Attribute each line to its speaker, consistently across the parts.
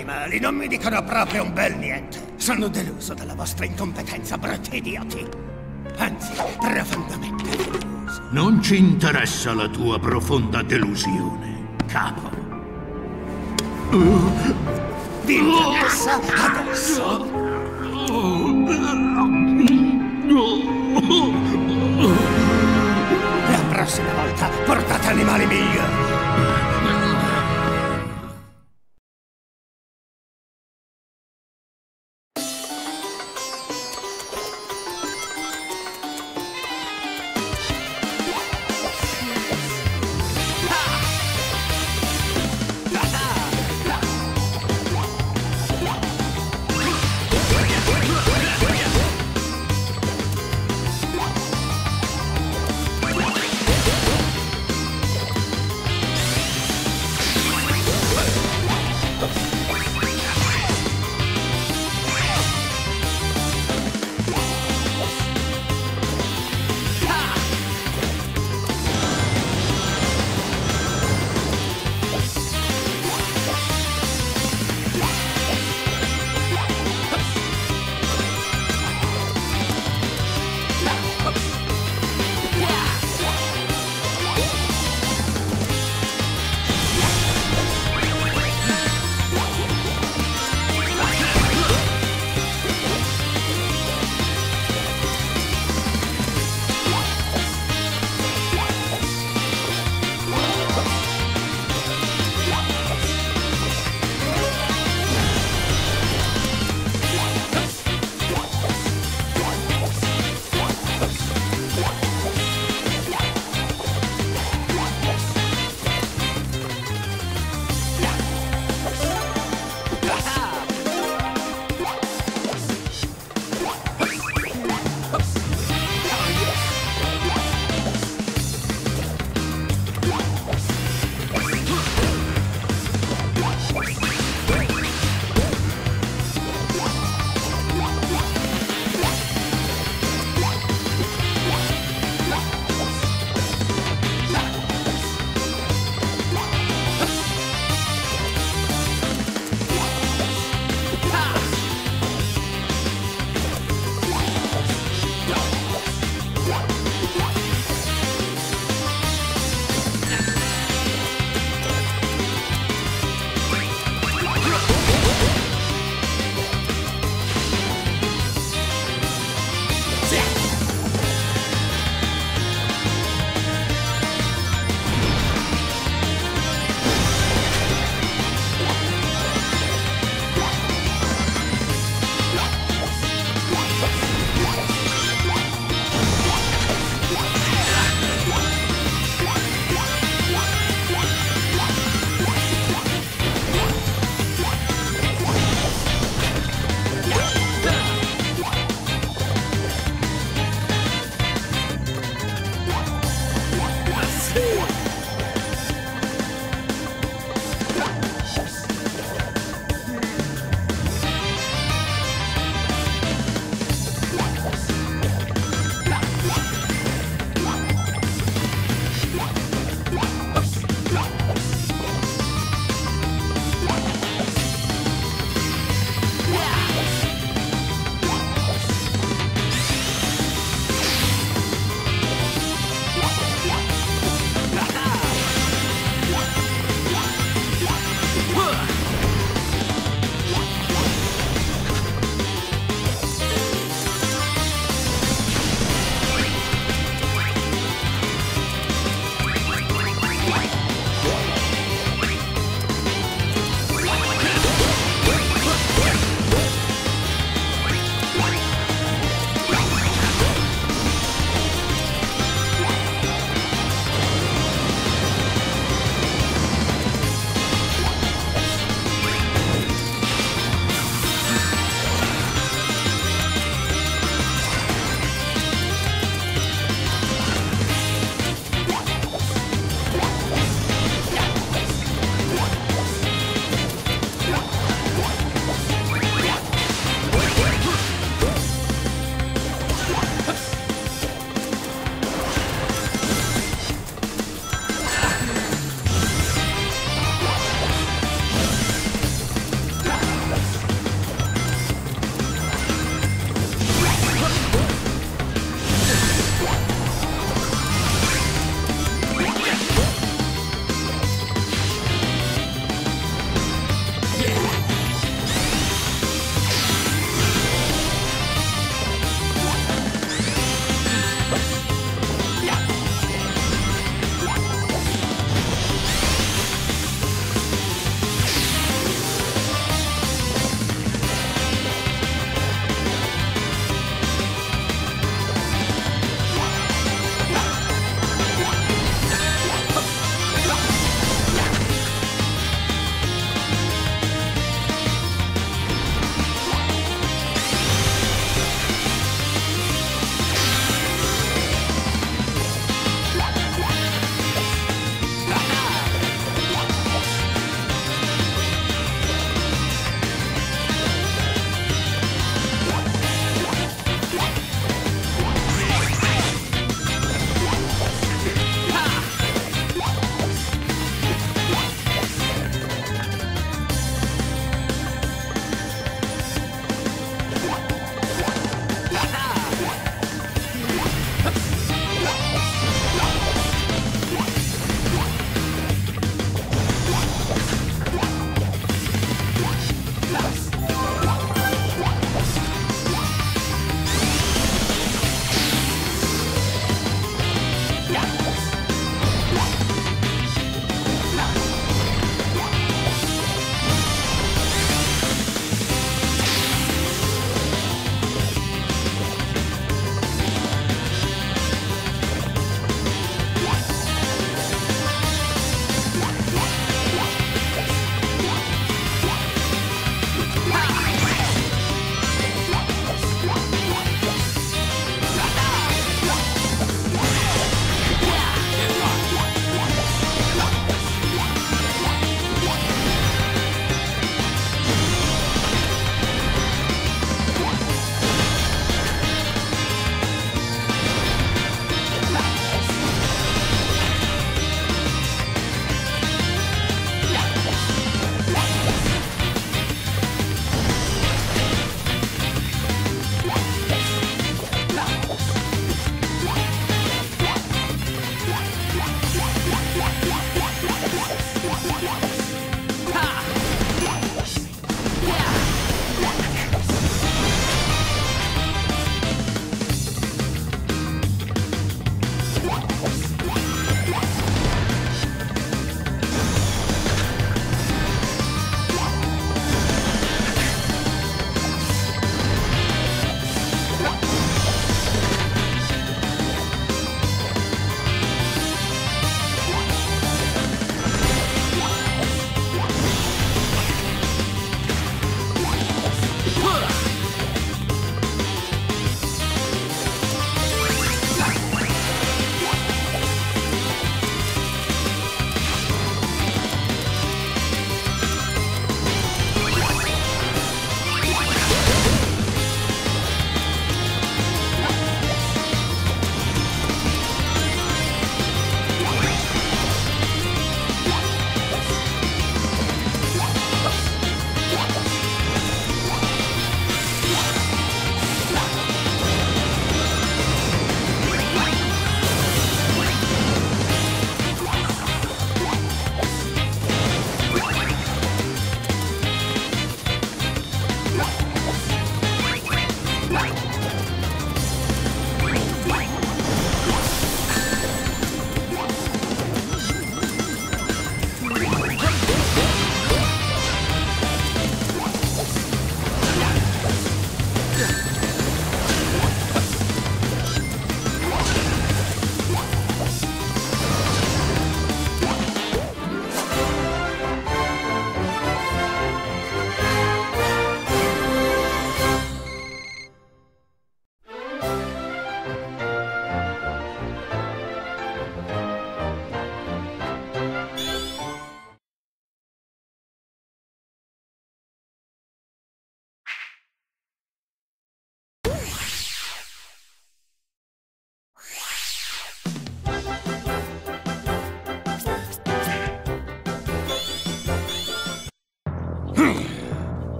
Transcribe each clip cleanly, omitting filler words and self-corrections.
Speaker 1: animali non mi dicono proprio un bel niente. Sono deluso dalla vostra incompetenza, brutti idioti. Anzi, profondamente deluso.
Speaker 2: Non ci interessa la tua profonda delusione, capo.
Speaker 1: Vi interessa adesso? La prossima volta portate animali migliori.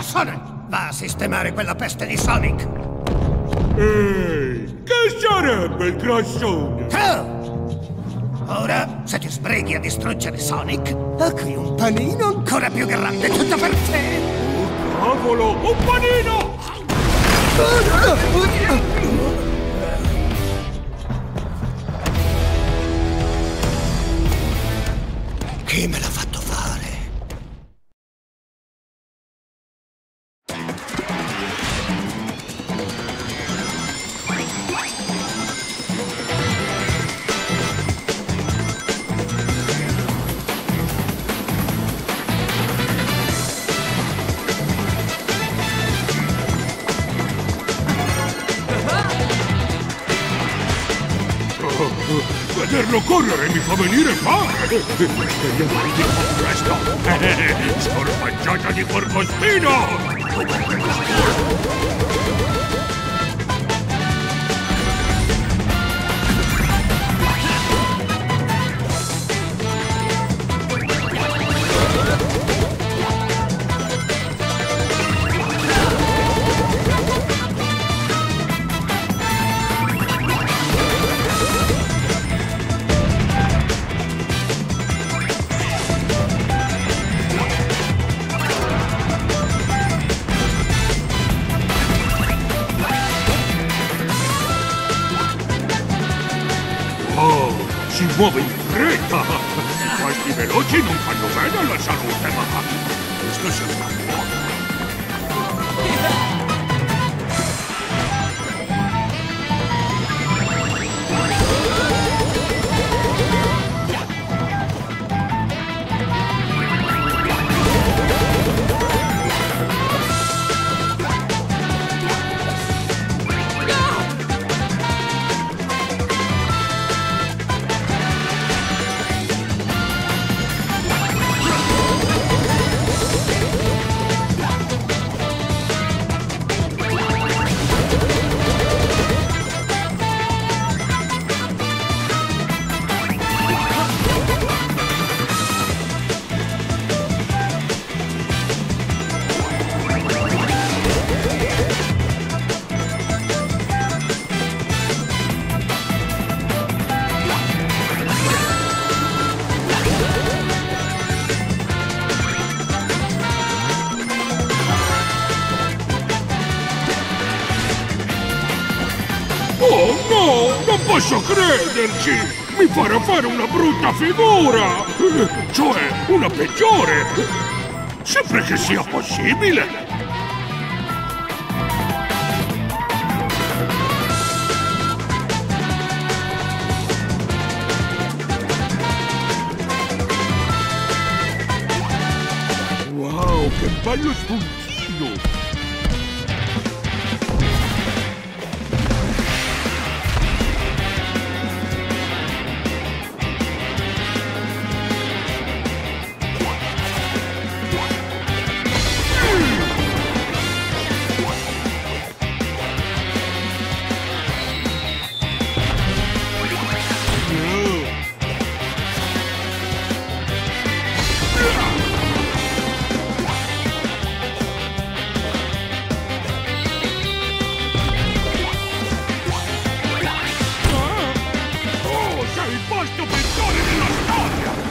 Speaker 1: Sonic! Va a sistemare quella peste di Sonic!
Speaker 3: Ehi, che sarebbe il grassone?
Speaker 1: Tu! Ora, se ti sbrighi a distruggere Sonic, ho qui un panino ancora più grande tutto per te!
Speaker 3: Cavolo, un panino!
Speaker 1: Chi me l'ha fatto fare?
Speaker 3: Vederlo correre mi fa venire fame! Speriamo di dirlo presto! Scorpacciata di porcospino! Si muove in fretta! I guasti veloci non fanno bene alla salute, ma questo sembra buono. Oh no, non posso crederci! Mi farà fare una brutta figura! Cioè, una peggiore! Sempre che sia possibile! Wow, che bello spuntino! Sei il posto peggiore della storia!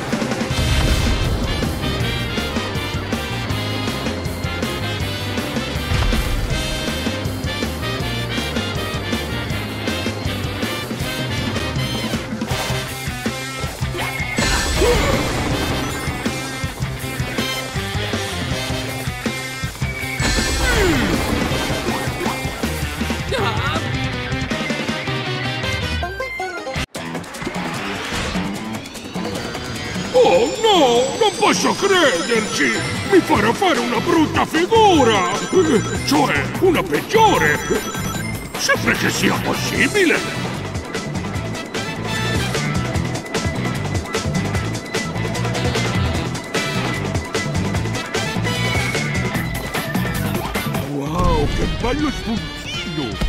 Speaker 3: Oh no, non posso crederci! Mi farà fare una brutta figura! Cioè, una peggiore! Sempre che sia possibile! Wow, che bello spuntino!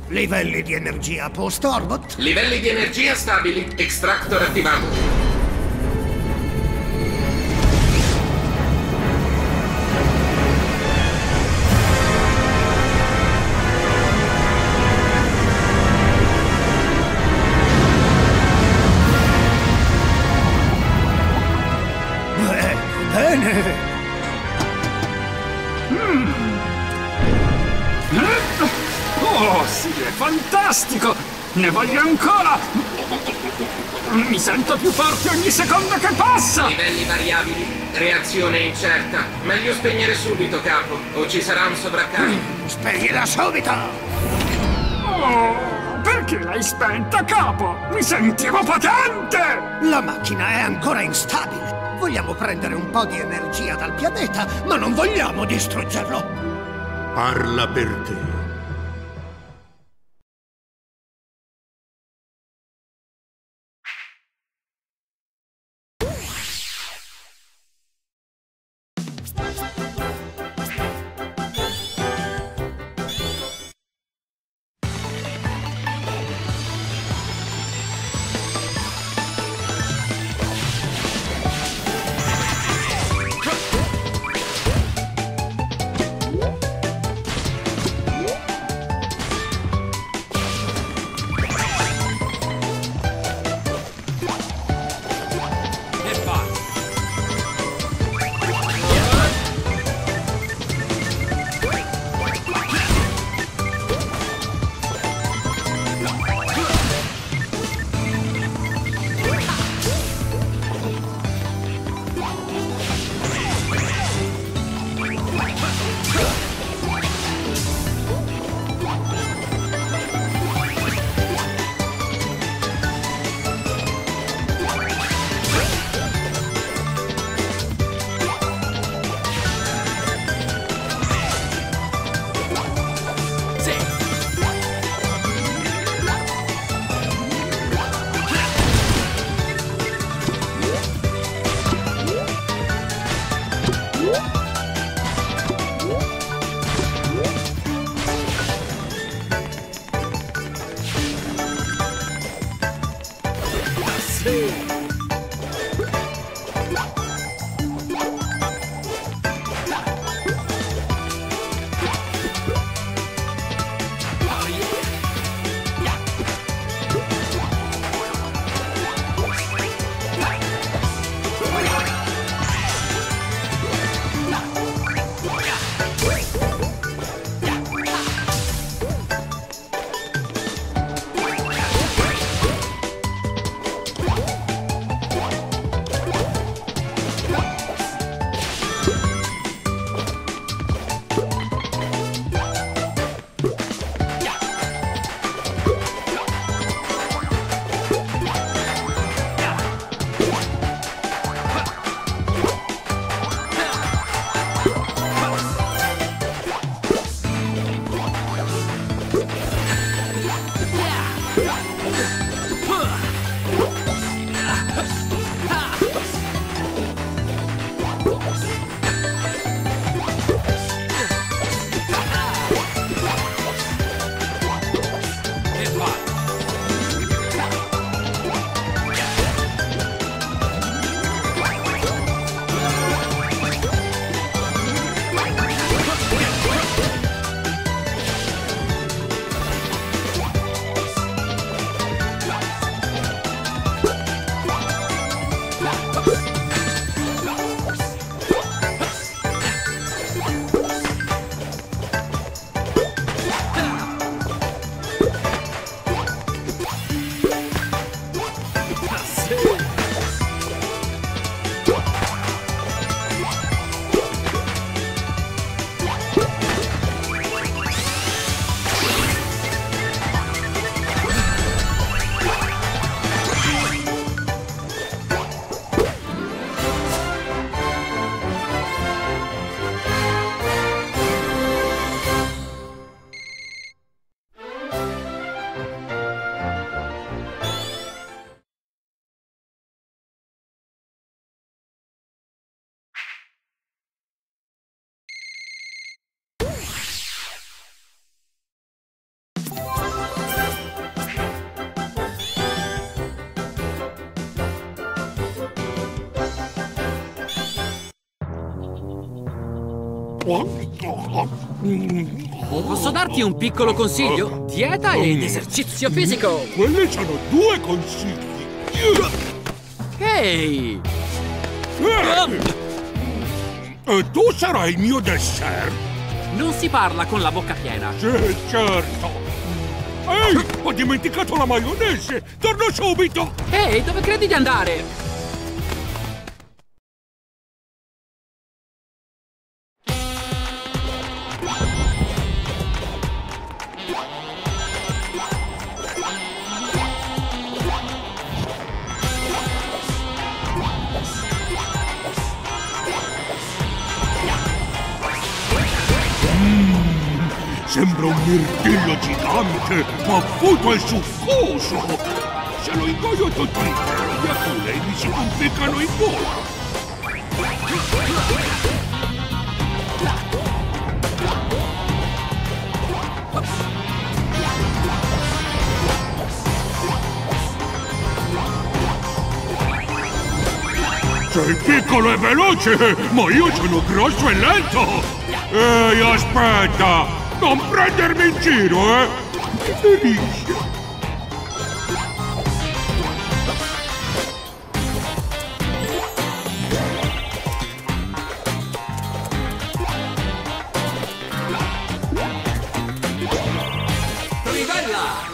Speaker 1: Livelli di energia a posto, Orbot?
Speaker 4: Livelli di energia stabili. Extractor attivato.
Speaker 1: Bene!
Speaker 5: Oh, sì, è fantastico! Ne voglio ancora! Mi sento più forte ogni secondo che passa!
Speaker 4: Livelli variabili. Reazione incerta. Meglio spegnere subito, capo, o ci sarà un sovraccarico.
Speaker 1: Spegnila subito!
Speaker 5: Oh, perché l'hai spenta, capo? Mi sentivo potente!
Speaker 1: La macchina è ancora instabile. Vogliamo prendere un po' di energia dal pianeta, ma non vogliamo distruggerlo.
Speaker 2: Parla per te.
Speaker 5: Posso darti un piccolo consiglio? Dieta ed esercizio fisico!
Speaker 3: Quelli sono 2 consigli.
Speaker 5: Ehi!
Speaker 3: E tu sarai il mio dessert?
Speaker 5: Non si parla con la bocca piena.
Speaker 3: Sì, certo. Ehi, ho dimenticato la maionese! Torno subito!
Speaker 5: Ehi, dove credi di andare?
Speaker 3: Sembra un mirtillo gigante, paffuto e succoso! Se lo ingoio tutto intero, gli aculei mi si conficcano in gola! Sei piccolo e veloce, ma io sono grosso e lento! Ehi, aspetta! Non prendermi in giro, eh! Che delizia!
Speaker 5: Rivella!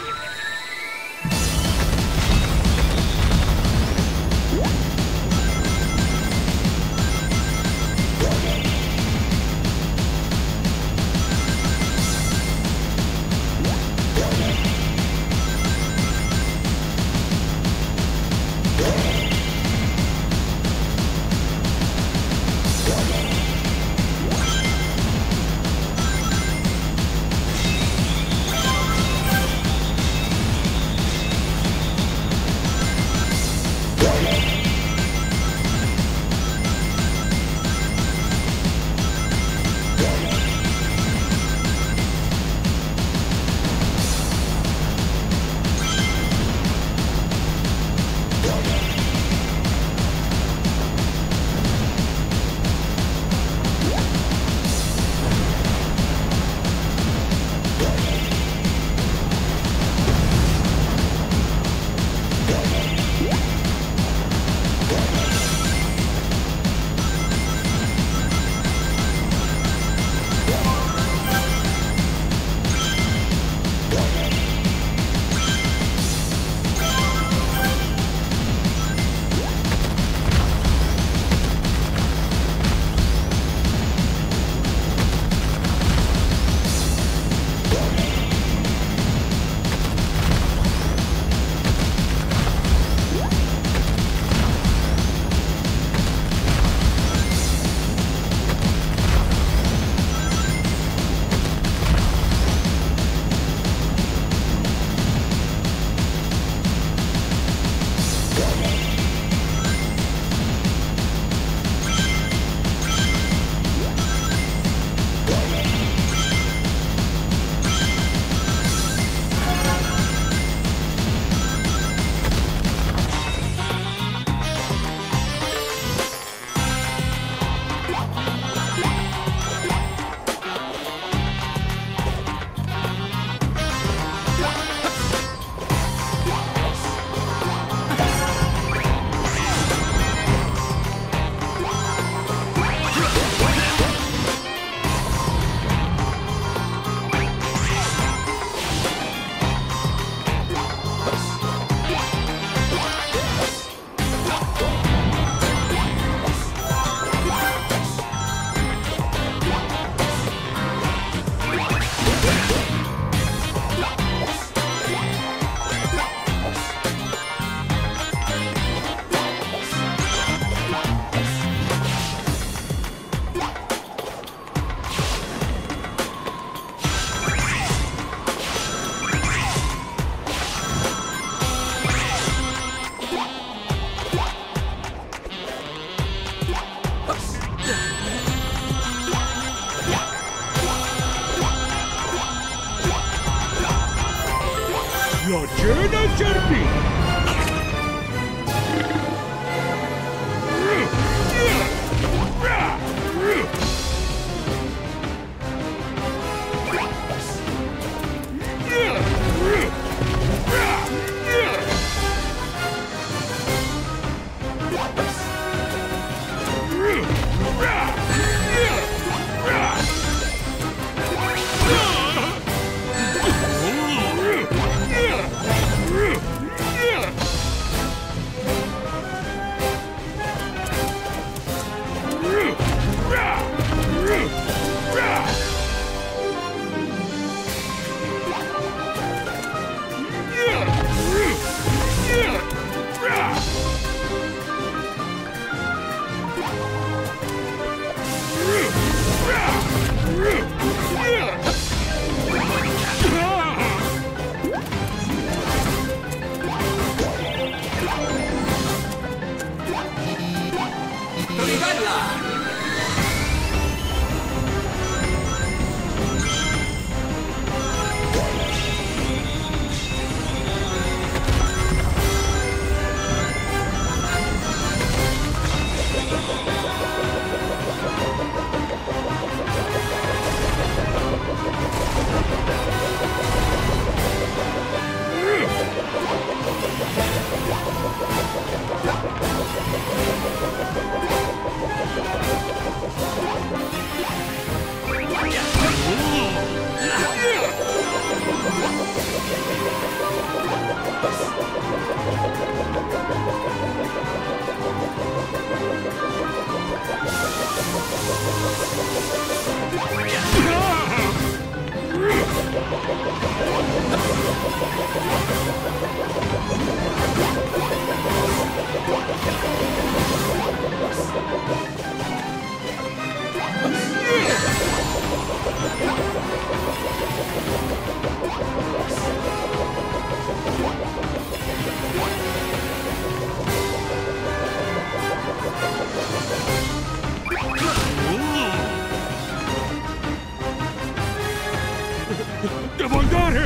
Speaker 3: La cena è servita!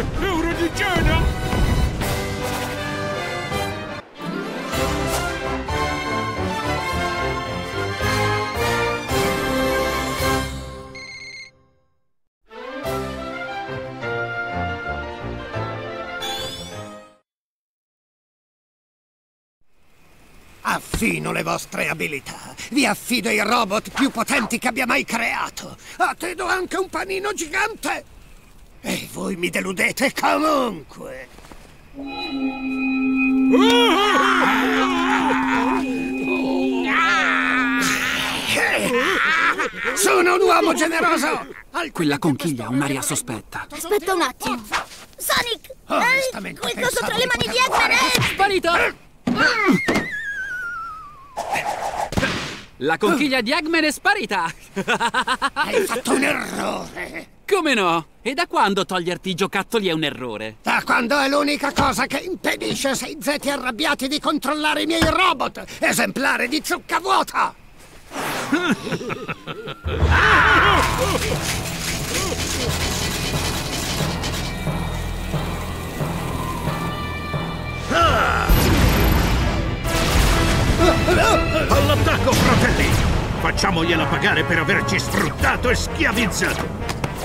Speaker 3: È ora di cena!
Speaker 1: Affino le vostre abilità. Vi affido i robot più potenti che abbia mai creato. A te do anche un panino gigante. E voi mi deludete comunque. Sono un uomo generoso.
Speaker 5: Quella conchiglia ha un'aria sospetta.
Speaker 6: Aspetta un attimo. Sonic!
Speaker 1: Onestamente,
Speaker 6: Quel coso
Speaker 1: pensavo
Speaker 6: tra le
Speaker 1: di
Speaker 6: mani di
Speaker 1: poter
Speaker 6: Eggman
Speaker 1: fare-
Speaker 6: è...
Speaker 7: Sparito! La conchiglia di Eggman è sparita!
Speaker 1: Hai fatto un errore.
Speaker 7: Come no? E da quando toglierti i giocattoli è un errore?
Speaker 1: Da quando è l'unica cosa che impedisce a 6 zeti arrabbiati di controllare i miei robot. Esemplare di zucca vuota.
Speaker 2: All'attacco, fratelli! Facciamogliela pagare per averci sfruttato e schiavizzato!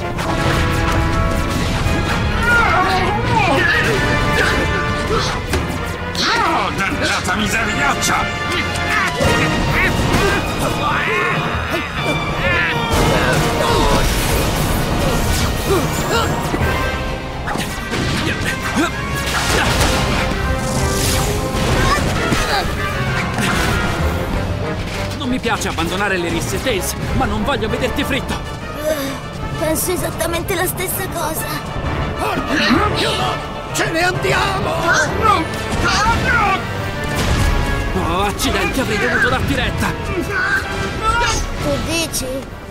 Speaker 5: Oh, dannata miseriaccia!
Speaker 7: Non mi piace abbandonare le risse, Tails, ma non voglio vederti fritto!
Speaker 6: Penso esattamente la stessa cosa.
Speaker 1: Ce ne andiamo!
Speaker 7: Oh, accidenti, avrei dovuto darti retta!
Speaker 6: Tu dici?